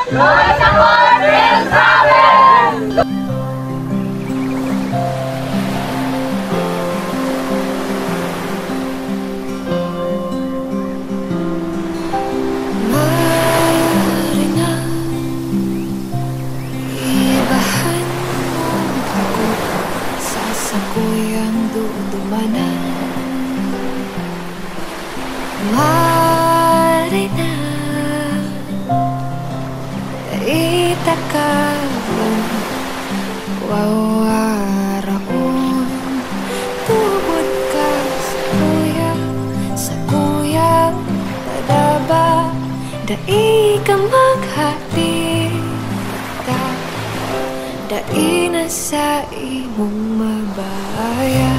Noise Accord will travel! Kuyang dudumanan, marina itakawin wawaraon, tubod ka sa kuyang padaba, dai ka maghati, dai na sa imong mabaya.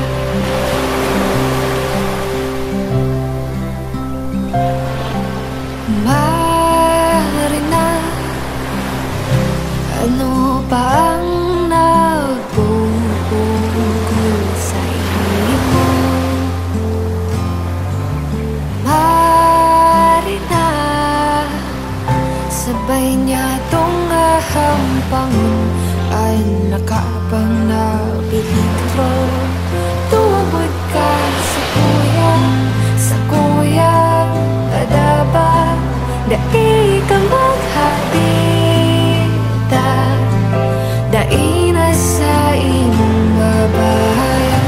Marina, ano pa ang nagbubugol sa imo? Marina, sabay niya tong ahampangon ay nakapang nabiligro. Tubod ka sa kuya padaba, dai ka maghapita, dai na sa imong mabaya.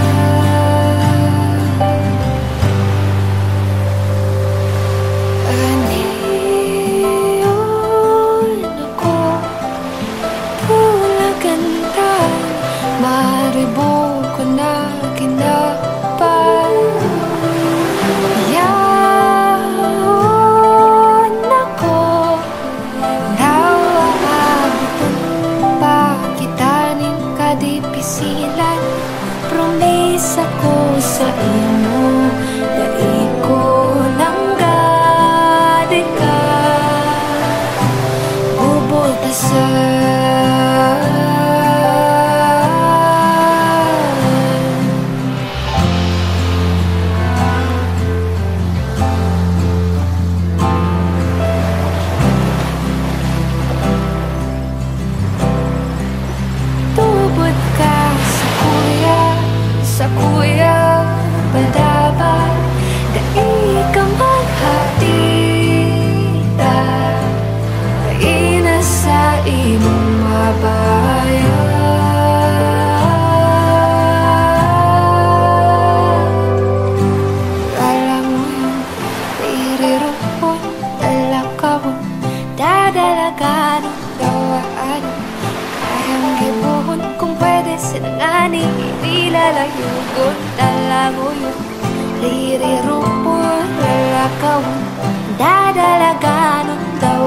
Maribo ko na kinapal, yaon ako, nawaabot pa kitanin kadipisilan. Promise ako sa imo, dai ko nang gadi ka, bubulta sa kuya padaba, dai ka maghatita, dai na sa imong mabaya. Alam mo yung irirupon, alakawon, dadalagan ang gawaan, kayang gibuhon kung pwede sinangani. Nilalayugon, dalagoyon, lirirupon, lalakawon, dadalaganon daw